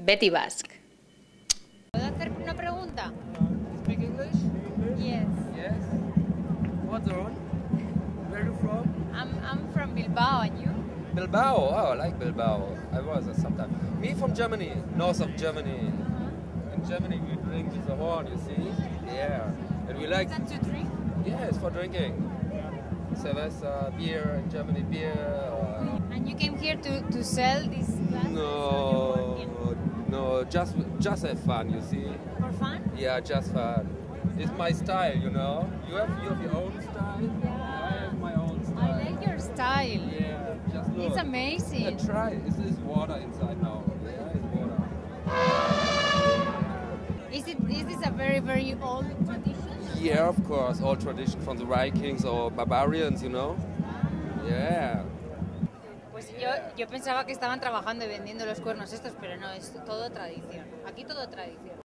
Bettie Basque. ¿Puedo hacer una pregunta? Speak English? Yes. Yes. What's on? Where are you from? I'm from Bilbao, and you? Bilbao. Oh, I like Bilbao. I was sometimes. Me from Germany, north of Germany. In Germany we drink with the horn, you see? Yeah. And we like... Is that to drink? Yeah, it's for drinking. Silvester, beer, in Germany beer. And you came here to sell these glasses? No, just have fun, you see? For fun? Yeah, just fun. It's my style, you know? You have your own style? Yeah. I have my own style. I like your style. Yeah, just look. It's amazing. Yeah, try. It's water inside now. Yeah, it's water. Is this a very, very old tradition? Yeah, of course. Old tradition from the Vikings or barbarians, you know? Yeah. Pues yo pensaba que estaban trabajando y vendiendo los cuernos estos, pero no, es todo tradición. Aquí todo tradición.